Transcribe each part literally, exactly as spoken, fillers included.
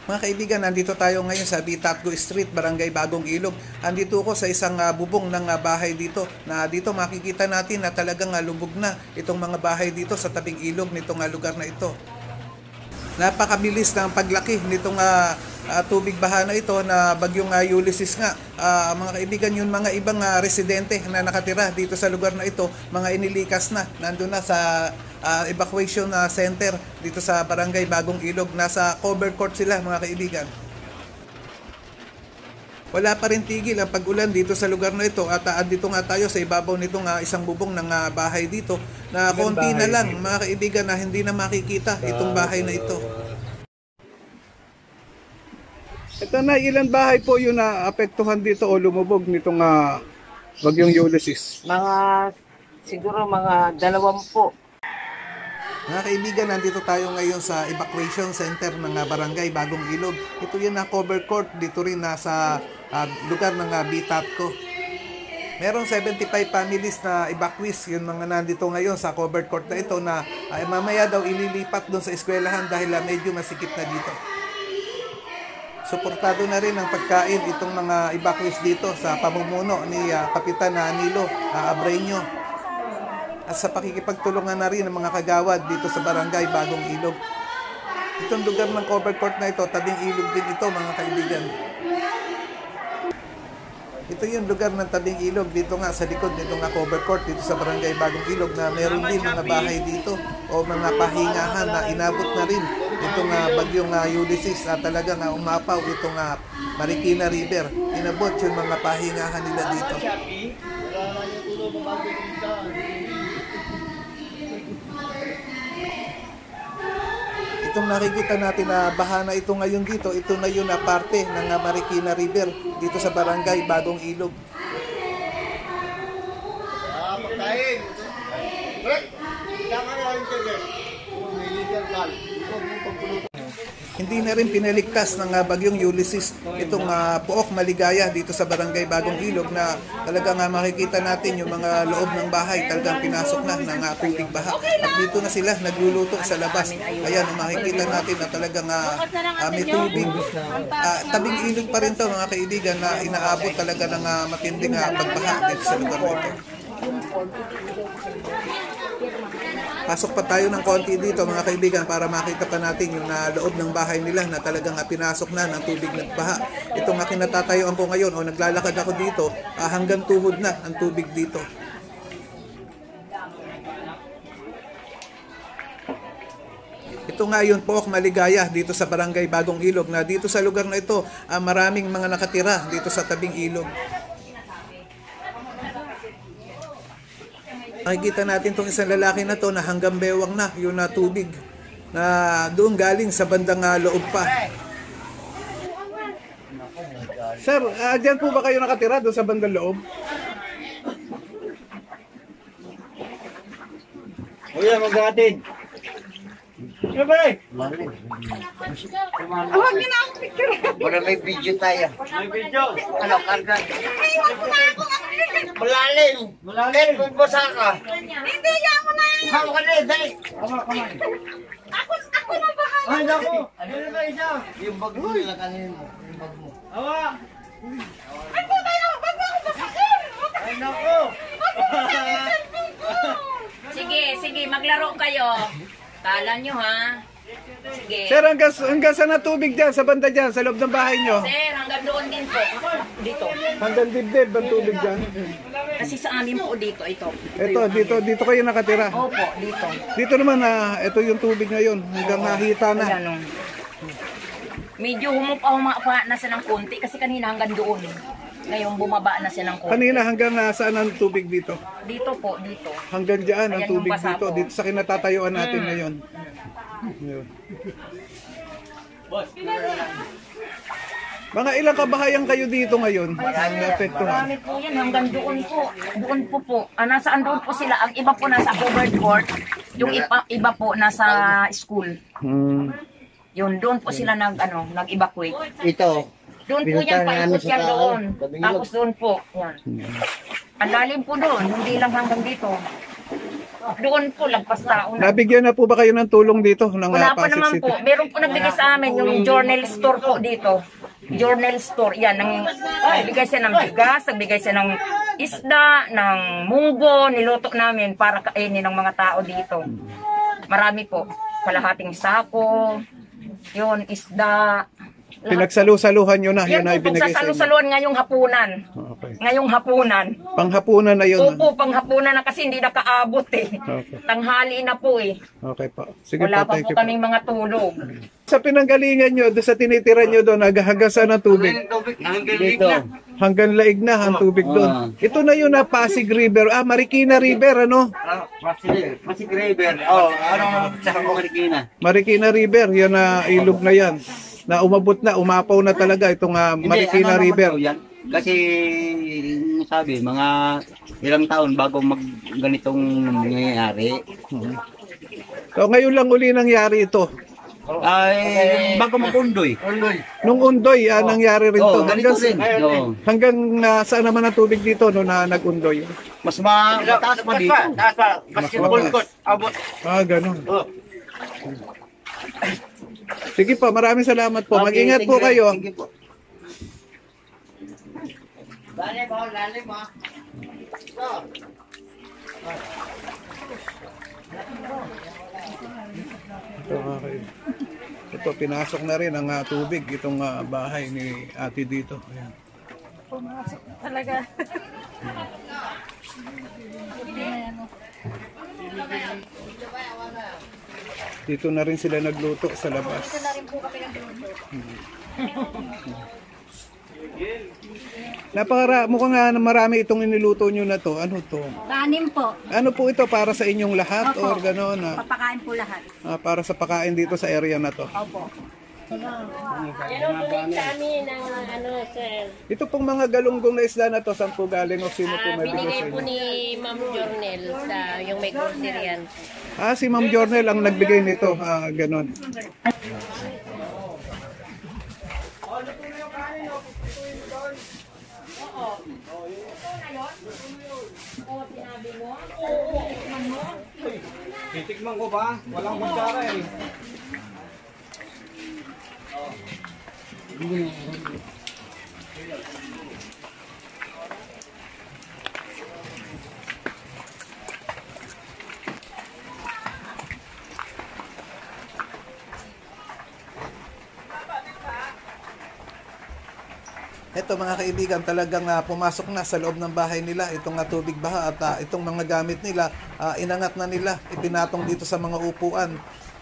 Mga kaibigan, nandito tayo ngayon sa Bitatgo Street, Barangay Bagong Ilog. Andito ko sa isang uh, bubong ng uh, bahay dito. Na dito makikita natin na talagang uh, lubog na itong mga bahay dito sa tabing ilog nitong uh, lugar na ito. Napakabilis ng paglaki nitong uh, uh, tubig baha na ito na bagyong uh, Ulysses nga. Uh, mga kaibigan, yun mga ibang uh, residente na nakatira dito sa lugar na ito, mga inilikas na. Nandun na sa uh, evacuation uh, center dito sa Barangay Bagong Ilog. Nasa cover court sila, mga kaibigan. Wala pa rin tigil ang pag-ulan dito sa lugar na ito at uh, dito nga tayo sa ibabaw nitong uh, isang bubong ng uh, bahay dito na konti na lang, mga kaibigan, na hindi na makikita itong bahay na ito. Ito na, ilan bahay po yung naapektuhan dito o lumubog nitong uh, bagyong Ulysses? Mga, siguro mga dalawampu. Mga kaibigan, nandito tayo ngayon sa evacuation center ng uh, Barangay Bagong Ilog. Ito yung na cover court dito rin nasa uh, lugar ng uh, Bitatgo. Merong seventy-five families na evacuees, yung mga nandito ngayon sa covered court na ito na uh, mamaya daw ililipat doon sa eskwelahan dahil uh, medyo masikip na dito. Suportado na rin ang pagkain itong mga evacuees dito sa pamumuno ni uh, Kapitan Nilo uh, Abreño. At sa pakikipagtulungan na rin ng mga kagawad dito sa Barangay Bagong Ilog. Itong lugar ng covered court na ito, tabing ilog din ito, mga kaibigan. Ito yung lugar ng tabing ilog dito nga sa likod nito nga covered court dito sa Barangay Bagong Ilog na meron din mga bahay dito o mga pahingahan na inabot na rin itong uh, bagyong uh, Ulysses at uh, talagang uh, umapaw itong uh, Marikina River. Inabot yung mga pahingahan nila dito. Itong nakikita natin na baha na ito ngayon dito, ito na yun na parte ng uh, Marikina River dito sa Barangay Bagong Ilog. Ah, pagkain. Brek, kailangan na rin kayo. Hindi na rin pinaligtas ng uh, bagyong Ulysses itong uh, Pook Maligaya dito sa Barangay Bagong Ilog na talagang uh, makikita natin yung mga loob ng bahay talagang pinasok na ng uh, tubig baha. At dito na sila nagluluto sa labas. Ayan, makikita natin na talagang uh, uh, may tubig. Uh, tabing ilog pa rin to, mga kaibigan, na inaabot talaga ng uh, matinding uh, pagbaha dito sa lugar na ito. Pasok pa tayo ng konti dito, mga kaibigan, para makita pa natin yung uh, loob ng bahay nila na talagang uh, pinasok na ng tubig ng baha. Ito nga kinatatayuan ko ngayon o naglalakad ako dito, uh, hanggang tuhod na ang tubig dito. Ito nga yun po, Maligaya dito sa Barangay Bagong Ilog na dito sa lugar na ito, uh, maraming mga nakatira dito sa tabing ilog. Makikita natin itong isang lalaki na to na hanggang bewang na yung na tubig na doon galing sa bandang uh, loob pa. Sir, uh, dyan po ba kayo nakatira doon sa bandang loob? Kuya, maghatid. Ano ba eh? Huwag niyo na akong picture. Wala, may video tayo. May video? Ano, karga? Ay, huwag mo na ako. Malalim. Malalim. Kung basa ka. Hindi niya ako na. Hama ka na, dali. Hama, kamay. Ako, ako na bahala. Ay, naku. Ano na ba isa? Yung bag mo nila kanina. Yung bag mo. Hawa. Ay, po tayo. Ba't mo ako basahin? Ay, naku. Sige, sige, maglaro kayo. Kala nyo, ha? Sige. Sir, hanggang, hanggang saan na tubig dyan, sa banda dyan, sa loob ng bahay nyo? Sir, hanggang doon din po. Dito. Hanggang dibdib ang tubig dyan? Kasi sa amin po dito, ito. Ito, dito, dito kayo nakatira. Opo, dito. Dito naman na, uh, ito yung tubig ngayon, hanggang nahita na. Ayan, oh. Medyo humupa-humapa na siya ng konti kasi kanina hanggang doon. Ngayon bumaba na siya ng konti. Kanina hanggang uh, saan ang tubig dito? Dito po, dito. Hanggang dyan ang Ayan, tubig yung basa dito, po. dito sa kinatatayuan natin Mm. ngayon. Yun. Mga ilang kabahayan kayo dito ngayon? Ang apektuhan. Marami po yan, hanggang doon po. Doon po po. Ah, nasaan doon po sila? Ang iba po nasa covered court. Yung iba, iba po nasa school. Hmm. Yun, doon po sila nag, ano, nag-evacuate. Ito. Doon po yan, paikot yan doon. Tapos doon po. Yan. Ang lalim po doon, hindi lang hanggang dito. Doon po, lagpas tao na. Nabigyan na po ba kayo ng tulong dito ng Wala uh, pa Pasig naman City? po. Meron po nagbigay sa amin yung journal store po dito. Journal store. Yan, nang, nagbigay siya ng bigas, nagbigay siya ng isda, ng munggo, niluto namin para kainin ng mga tao dito. Marami po. Kalahating sako, yun, isda. Pinagsalu-saluhan nyo na, yun Yan ay po, binigay sa inyo. pagsasalu-saluan ngayong hapunan. Okay. Ngayong hapunan. Panghapunan na yun. Opo, panghapunan na kasi hindi nakaabot eh. Okay. Tanghali na po eh. Okay po. Sige Wala po, pa thank po you po. kaming mga tulog. Sa pinanggalingan nyo, doon sa tinitira nyo doon, hanggang saan ang tubig? Dito. Hanggang laig na ang tubig doon. Ito na yun na Pasig River. Ah, Marikina River, ano? Ah, Pasig, Pasig River. Oh, ano sa Marikina? Marikina River, yun na ilog na yan. Na umabot na, umapaw na talaga itong ah, Marikina ano River. naman daw yan? Kasi yung sabi, mga ilang taon bago mag ganitong nangyayari. So ngayon lang uli nangyari ito. Ay, bago mag-undoy. Nung Undoy, ah, nangyari rin to. Oh, ganito Hanggang, rin. Oh. hanggang ah, saan naman ang tubig dito no, na nag-Undoy? Mas ma mataas pa dito. Taas pa. Basketball court. Abot. Ah, ganun. Oh. Sige po, maraming salamat po. Okay, Mag-ingat thank po you. kayo. Thank you po. Lalim mo, lalim mo. Ito, okay. Ito, pinasok na rin ang ah, tubig itong ah, bahay ni ate dito. Ayan. Talaga. Dito na rin sila nagluto sa labas. Napakara, mukhang nga marami itong iniluto nyo na to. Ano to? Kanin po. Ano po ito? Para sa inyong lahat? Opo. Or gano'n? Ah, Papakain po lahat. ah, para sa pakain dito sa area na to. Opo. Ito pong mga galunggong na isda na to, saan po galing o sino po may bigay sa Binigay po inyo? ni Ma'am Jornel sa yung may grocery yan. Ah, si Ma'am Jornel ang nagbigay nito. Ah, gano'n. Titikman ko ba? Walang kutsara eh. Ito mga kaibigan, talagang ah, pumasok na sa loob ng bahay nila itong ah, tubig baha at ah, itong mga gamit nila, ah, inangat na nila, ipinatong dito sa mga upuan.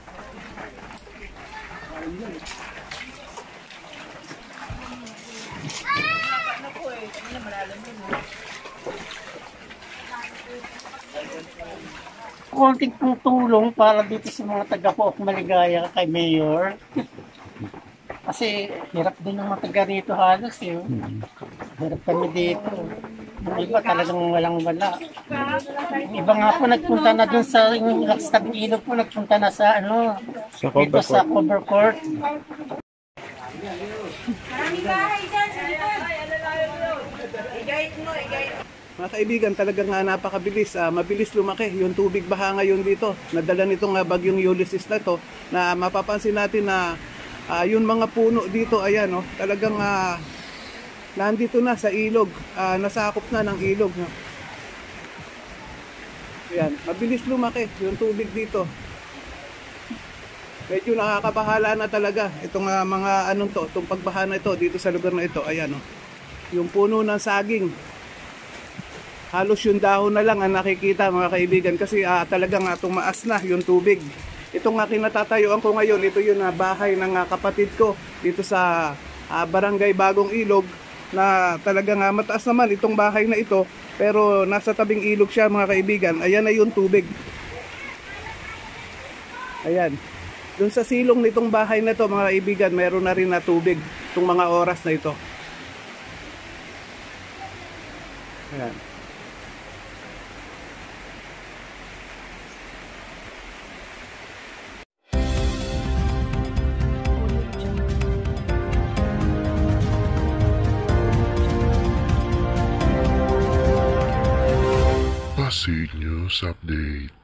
Konting pong tulong para dito sa mga taga-Pook Maligaya kay Mayor. Kasi hirap din ng mga taga rito halos eh. Hirap kami dito. Yung iba talagang walang wala. Yung iba nga po nagpunta na dun sa, yung sa tabing ilog po nagpunta na sa ano, Sa dito cover sa cover court. Mga kaibigan, talagang nga napakabilis, ah, mabilis lumaki yung tubig baha ngayon dito. Nadala nitong ah, bagyong Ulysses na to, na mapapansin natin na ah, yung mga puno dito, ayan, oh, talagang ah, nandito na sa ilog, ah, nasakop na ng ilog. No? Ayan, mabilis lumaki yung tubig dito. Medyo nakakabahala na talaga itong ah, mga anong to, itong pagbaha na ito dito sa lugar na ito. Ayan, oh, yung puno ng saging. Halos yung dahon na lang ang nakikita mga kaibigan kasi ah, talagang ah, tumaas na yung tubig. Ito nga kinatatayuan ko ngayon, ito yung ah, bahay ng ah, kapatid ko dito sa ah, Barangay Bagong Ilog na talagang ah, mataas naman itong bahay na ito pero nasa tabing ilog siya mga kaibigan. Ayan na yung tubig. Ayan. Doon sa silong nitong bahay na to mga kaibigan, mayroon na rin na tubig itong mga oras na ito. Ayan. Pasig News Update.